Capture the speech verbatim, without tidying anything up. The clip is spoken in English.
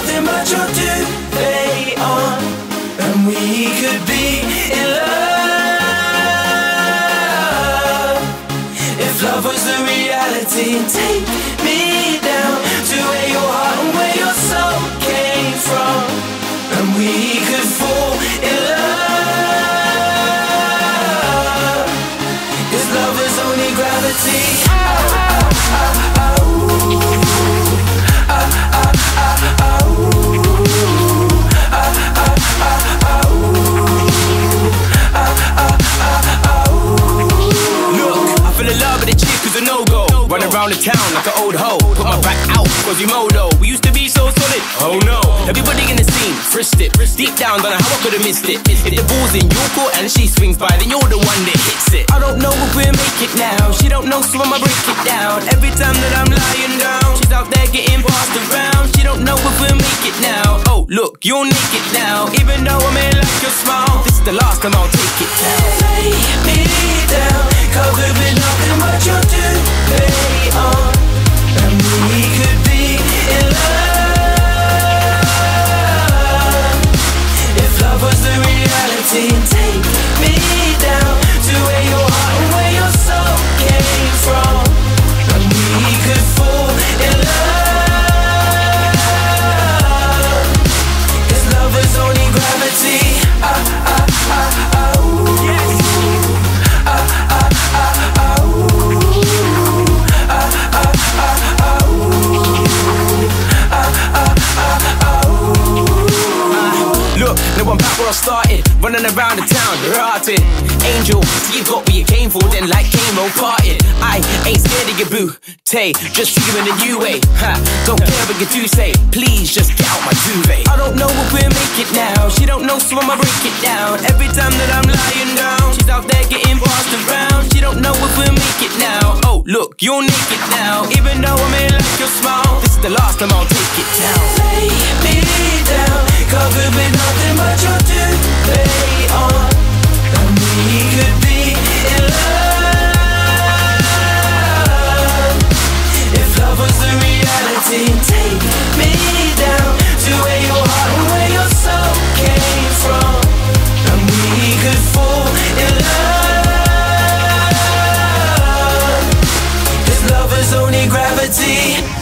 nothing but your duvet on, and we could be in love if love was the reality. And take me down to where your heart and where your soul came from, and we could fall in love, 'cause love is only gravity. Ah, ah, ah, ah, ooh. Ah, ah, ah, ah, ooh. Ah, ah, ah, ah, ooh. Ah, ah, ah, ah, ooh. Look, I fell in love with a chick who's a no-go. Run around the town like an old hoe. Put my back out cause we modo. We used to be so solid. Oh no. Everybody in the scene, frisked it. Deep down, don't know how I could've missed it. If the ball's in your court and she swings by, then you're the one that hits it. I don't know if we'll make it now. She don't know, so I'ma break it down. Every time that I'm lying down, she's out there getting passed around. She don't know if we'll make it now. Oh, look, you're naked now. Even though I may like your smile, this is the last time I'll take it down. Lay me down, covered with nothing but your duvet on, and we could be in love if love was the reality. And take me down to where your heart and where your soul came from, and we could fall in love, 'cause love is only gravity. Ah, ah, ah, ah, ooh. Yes. Ah, ah, ah, ah, ooh. Ah, ah, ah, ah, ooh. Ah, ah, ah, ah, ooh. Look, now I'm back where I started, running around the town, rotting. Angel, see you got what you came for, then like came on parted. I ain't scared of your boo, Tay, just see you in a new way. Ha, don't care what you do say, please just get out my duvet. I don't know if we'll make it now. She don't know, so I'ma break it down. Every time that I'm lying down, she's out there getting passed around. She don't know if we'll make it now. Oh, look, you're naked now. Even though I may like your smile, this is the last time I'll take it down. Lay me down, covered with nothing but your duvet on, and we could be in love if love was the reality. Take me down to where your heart and where your soul came from, and we could fall in love, 'cause love is only gravity.